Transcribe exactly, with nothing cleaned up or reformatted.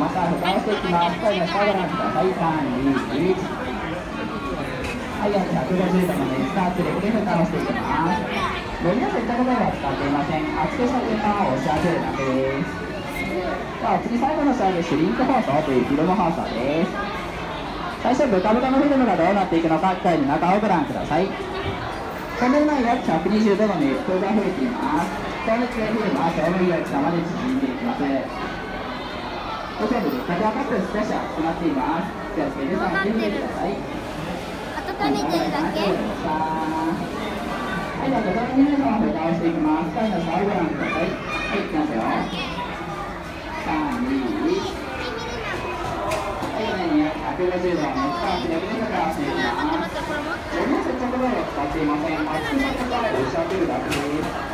また蓋をしていきます。最後下ご覧ください。さん、に、いち。はい、約ひゃくごじゅうどまでスタート力で蓋をしていきます。ごみは接着剤は使っていません。厚くした空間を押し当てるだけです。さあ、次最後の仕上げ、シュリンク包装というフィルム包装です。最初、ブカブカのフィルムがどうなっていくのか、機械の中をご覧ください。トンネル内約ひゃくにじゅうどの熱風が吹いています。光熱系フィルムは表面より下まで縮んでいきます。お線で風はカップ少し熱くなっています。気をつけて触ってみてください。 温めてるだけ。 はい、じゃあ、ご覧に皆様、蓋をしていきます。機械の下をご覧ください。はい、いきますよ。さん、に、いち。はい、上にひゃくごじゅうどの熱スタート力で蓋をしていきます。ごみは接着剤を使っていません。厚くした機械を押し当てるだけです。